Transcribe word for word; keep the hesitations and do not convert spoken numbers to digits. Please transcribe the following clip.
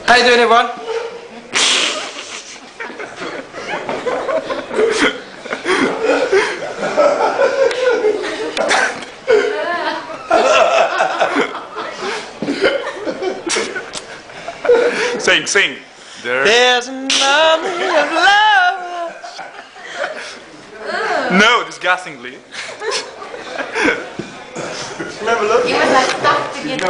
How you doing, everyone? Sing, sing. There. There's an army of love. No, disgustingly. Never look. It was like stuck together.